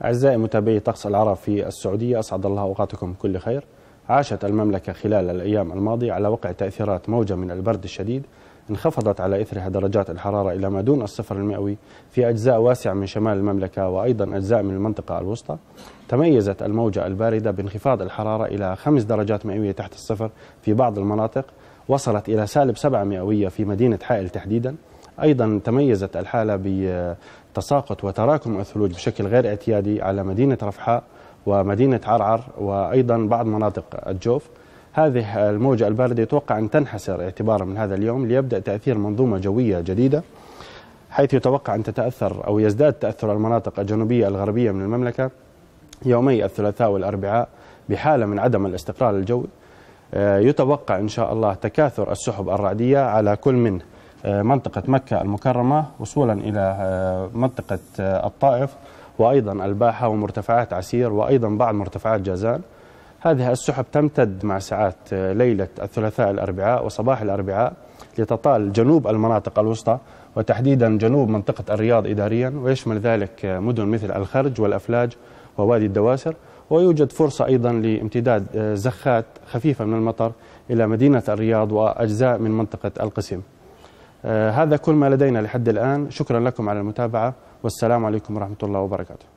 أعزائي متابعي طقس العرب في السعودية، أسعد الله أوقاتكم بكل خير. عاشت المملكة خلال الأيام الماضية على وقع تأثيرات موجة من البرد الشديد انخفضت على إثرها درجات الحرارة إلى ما دون الصفر المئوي في أجزاء واسعة من شمال المملكة وأيضا أجزاء من المنطقة الوسطى. تميزت الموجة الباردة بانخفاض الحرارة إلى 5 درجات مئوية تحت الصفر في بعض المناطق، وصلت إلى -7 مئوية في مدينة حائل تحديدا. أيضا تميزت الحالة بتساقط وتراكم الثلوج بشكل غير اعتيادي على مدينة رفحاء ومدينة عرعر وأيضا بعض مناطق الجوف. هذه الموجة الباردة يتوقع أن تنحسر اعتبارا من هذا اليوم ليبدأ تأثير منظومة جوية جديدة، حيث يتوقع أن تتأثر أو يزداد تأثر المناطق الجنوبية الغربية من المملكة يومي الثلاثاء والأربعاء بحالة من عدم الاستقرار الجوي. يتوقع إن شاء الله تكاثر السحب الرعدية على كل من منطقة مكة المكرمة وصولا إلى منطقة الطائف وأيضا الباحة ومرتفعات عسير وأيضا بعض مرتفعات جازان. هذه السحب تمتد مع ساعات ليلة الثلاثاء الأربعاء وصباح الأربعاء لتطال جنوب المناطق الوسطى وتحديدا جنوب منطقة الرياض إداريا، ويشمل ذلك مدن مثل الخرج والأفلاج ووادي الدواسر. ويوجد فرصة أيضا لامتداد زخات خفيفة من المطر إلى مدينة الرياض وأجزاء من منطقة القسم. هذا كل ما لدينا لحد الآن. شكرا لكم على المتابعة والسلام عليكم ورحمة الله وبركاته.